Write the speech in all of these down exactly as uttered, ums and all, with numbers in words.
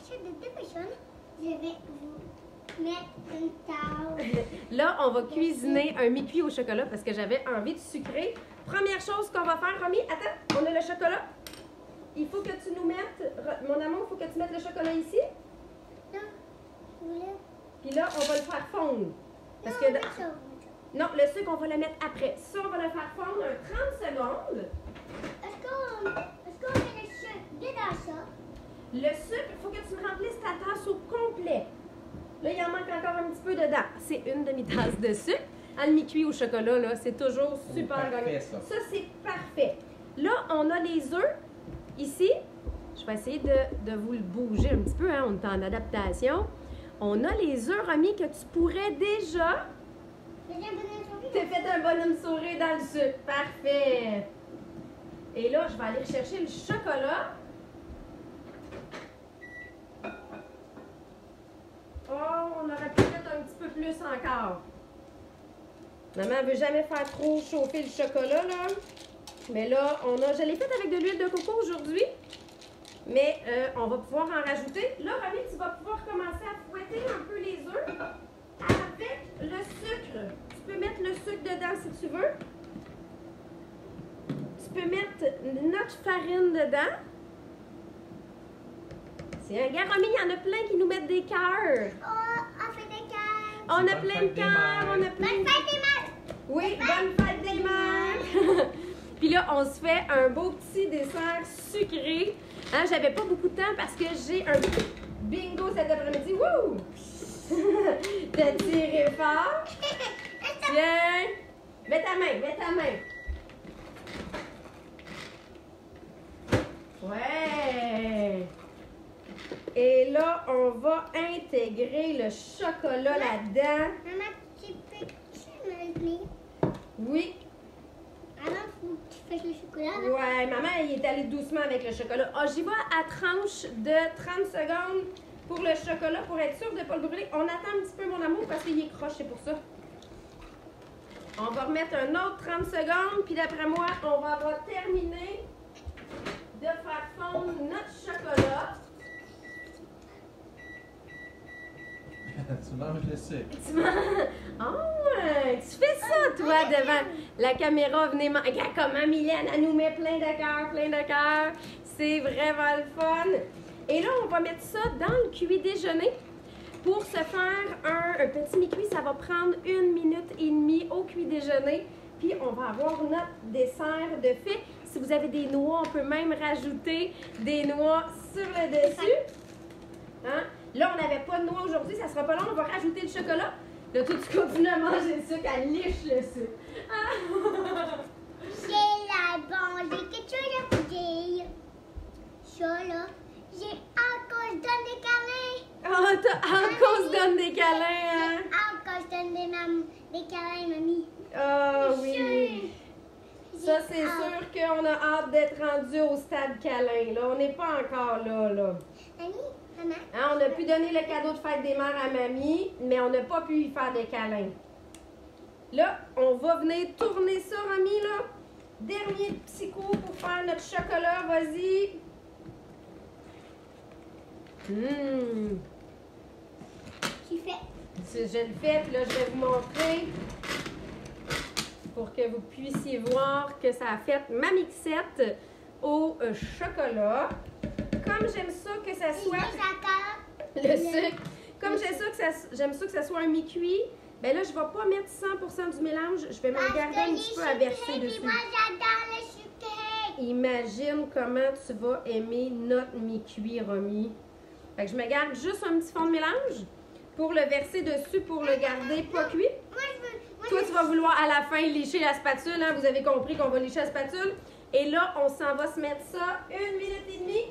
cachette de deux personnes, je vais vous mettre une table. Là, on va cuisiner un mi-cuit au chocolat parce que j'avais envie de sucrer. Première chose qu'on va faire, Romy, attends, on a le chocolat. Il faut que tu nous mettes, mon amour, il faut que tu mettes le chocolat ici. Non, je voulais. Puis là, on va le faire fondre. Parce Non, que pas ça. non, le sucre, on va le mettre après. Ça, on va le faire fondre un trente secondes. Est-ce qu'on est qu'on met le sucre dedans ça? Le sucre, il faut que tu me remplisses ta tasse au complet. Là, il en manque encore un petit peu dedans. C'est une demi-tasse de sucre. Un demi-cuit au chocolat, là, c'est toujours super parfait, gagnant. ça. Ça, c'est parfait. Là, on a les œufs ici. Je vais essayer de, de vous le bouger un petit peu, hein. On est en adaptation. On a les œufs, Romy, que tu pourrais déjà... J'ai un bonhomme souris. T'as fait un bonhomme sourire dans le sucre. Parfait. Et là, je vais aller chercher le chocolat. Oh, on aurait pu mettre un petit peu plus encore. Maman ne veut jamais faire trop chauffer le chocolat, là. Mais là, on a... Je l'ai fait avec de l'huile de coco aujourd'hui. Mais euh, on va pouvoir en rajouter. Là, Romy, tu vas pouvoir commencer à fouetter un peu les œufs avec le sucre. Tu peux mettre le sucre dedans si tu veux. Tu peux mettre notre farine dedans. C'est un gars, Romy, il y en a plein qui nous mettent des cœurs. Oh, on fait des cœurs. On a Bonne plein de fête des cœurs, mères. on a plein Bonne de... fête des mères. Oui, bonne fête des mères! Puis là, on se fait un beau petit dessert sucré. Hein, j'avais pas beaucoup de temps parce que j'ai un bingo cet après-midi. Wouh! T'as tiré fort. Tiens! Mets ta main, mets ta main. Ouais! Et là, on va intégrer le chocolat là-dedans. Maman, tu peux tu me le tenir? Oui. Avant, faut que tu fasses le chocolat. là. Ouais, maman, elle est allée doucement avec le chocolat. Ah, j'y vais à tranche de trente secondes pour le chocolat pour être sûr de ne pas le brûler. On attend un petit peu, mon amour, parce qu'il est croche, c'est pour ça. On va remettre un autre trente secondes, puis d'après moi, on va avoir terminé de faire fondre notre chocolat. Tu manges le sucre. Tu m'as- Ah, tu fais ça, toi, devant la caméra. Venez manger. Regarde comment Mylène, elle nous met plein de cœurs, plein de cœurs. C'est vraiment le fun. Et là, on va mettre ça dans le cuit déjeuner. Pour se faire un, un petit mi-cuit, ça va prendre une minute et demie au cuit déjeuner. Puis, on va avoir notre dessert de fait. Si vous avez des noix, on peut même rajouter des noix sur le dessus. Hein? Là, on n'avait pas de noix aujourd'hui, ça sera pas long, on va rajouter le chocolat. Là, toi, tu continues à manger le sucre, elle liche le sucre. Ah! J'ai la bonne, j'ai quelque chose à vous dire. Ça, là, j'ai encore donne des câlins. Ah, t'as encore se donne des câlins, hein? Encore je donne des, mam des câlins, mamie. Ah Je suis oui. Ça, c'est J'ai sûr qu'on a hâte d'être rendu au stade câlin. Là, on n'est pas encore là, là. Mamie, maman. Hein, on a pu donner le cadeau de fête des mères à mamie, mais on n'a pas pu y faire des câlins. Là, on va venir tourner ça, Romy, là. Dernier petit coup pour faire notre chocolat, vas-y. Hum. Tu fais. Je le fais, puis là, je vais vous montrer pour que vous puissiez voir que ça a fait ma mixette au euh, chocolat. Comme j'aime ça que ça soit le sucre, comme j'aime ça que ça, j'aime ça que ça soit un mi-cuit, ben là, je ne vais pas mettre cent pour cent du mélange, je vais m'en garder un petit peu à verser dessus. Moi, j'adore le sucré. Imagine comment tu vas aimer notre mi-cuit, Romy. Fait que je me garde juste un petit fond de mélange pour le verser dessus, pour le garder pas cuit. Moi, je veux. Moi, Toi, je tu vas vouloir à la fin lécher la spatule. Hein? Vous avez compris qu'on va lécher la spatule. Et là, on s'en va se mettre ça une minute et demie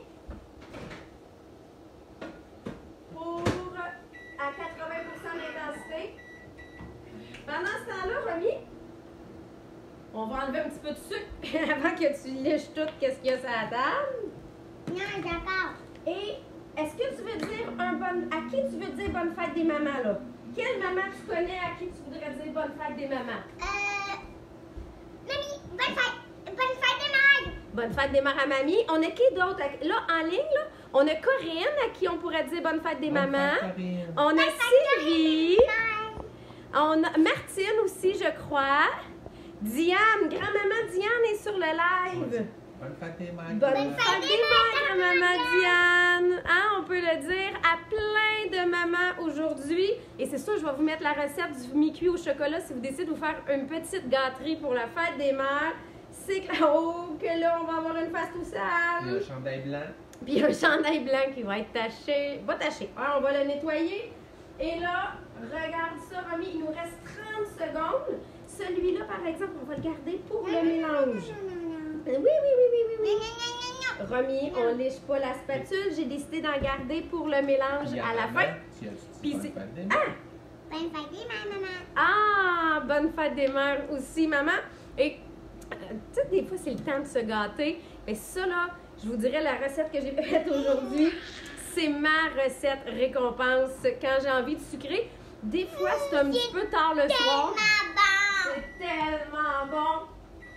pour à quatre-vingts pour cent d'intensité. Pendant ce temps-là, Romy, on va enlever un petit peu de sucre avant que tu lèches tout qu'est-ce qu'il y a sur la table. Non, d'accord. Et est-ce que tu veux dire un bon... À qui tu veux dire bonne fête des mamans, là? Quelle maman tu connais à qui tu voudrais dire bonne fête des mamans? Euh. Mamie, bonne fête. Bonne fête des mères. Bonne fête des mères à mamie. On a qui d'autre? Là, en ligne, là, on a Corinne à qui on pourrait dire bonne fête des Bonne mamans. fête, Corinne. On a Sylvie. On a Martine aussi, je crois. Diane, grand-maman Diane est sur le live. Bonne fête des mères. Bonne fête des mères, grand-maman Diane. Hein, on peut le dire à plein de mamans aujourd'hui. Et c'est ça, je vais vous mettre la recette du mi-cuit au chocolat si vous décidez de vous faire une petite gâterie pour la fête des mères. C'est que, oh, que là, on va avoir une face tout Il y a sale. un chandail blanc. Puis un chandail blanc qui va être taché. Va tacher. Alors, on va le nettoyer. Et là, regarde ça, Romy, il nous reste trente secondes. Celui-là, par exemple, on va le garder pour le mélange. Oui, oui, oui, oui, oui, oui. Romy, on lèche pas la spatule. J'ai décidé d'en garder pour le mélange Puis à la maman, fin. tu as-tu dit Puis bonne c'est- fête des Ah! mères? Bonne fête des mères, maman. Ah, bonne fête des mères aussi, maman. Et, euh, tu sais, des fois, c'est le temps de se gâter. Mais ça, là, je vous dirais, la recette que j'ai faite aujourd'hui, c'est ma recette récompense quand j'ai envie de sucrer. Des fois, c'est un petit peu tard le soir. Ma barre. C'est tellement bon.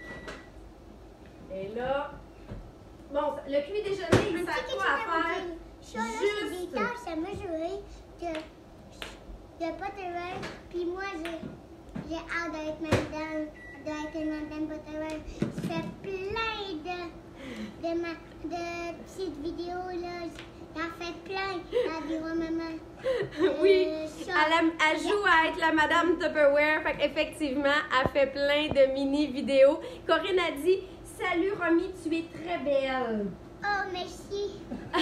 Et là, bon, le cuit déjeuner, ça a quoi à faire? Ça, là, c'est des Juste. tâches à mesurer de, de Potterwell. Puis moi, j'ai j'ai hâte d'être madame, d'être une madame Potterwell. Je fais plein de, de, ma, de petites vidéos, là. J'en fais plein. Elle dira, maman. Oui, Euh, ça. elle, aime- elle joue à être la Madame Tupperware. Fait qu'effectivement, elle fait plein de mini-vidéos. Corinne a dit « Salut Romy, tu es très belle. Oh, merci.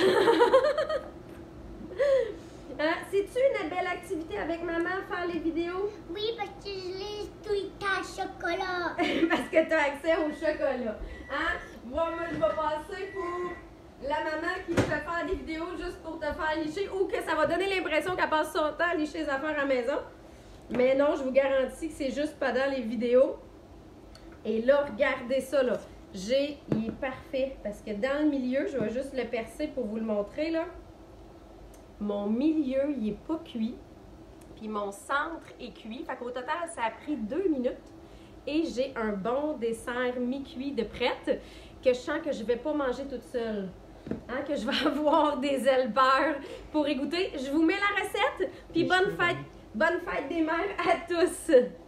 Hein, c'est-tu une belle activité avec maman, faire les vidéos? Oui, parce que je lis tout le temps chocolat. Parce que tu as accès au chocolat. Hein? Moi, moi, je vais passer pour la maman qui te fait faire des vidéos juste pour te faire licher ou que ça va donner l'impression qu'elle passe son temps à licher les affaires à la maison. Mais non, je vous garantis que c'est juste pas dans les vidéos. Et là, regardez ça, là. J'ai, il est parfait parce que dans le milieu, je vais juste le percer pour vous le montrer, là. Mon milieu, il est pas cuit. Puis mon centre est cuit. Fait qu'au total, ça a pris deux minutes. Et j'ai un bon dessert mi-cuit de prête que je sens que je vais pas manger toute seule. Hein, que je vais avoir des ailes beurre pour y goûter. Je vous mets la recette. Puis bonne fête, bonne fête des mères à tous!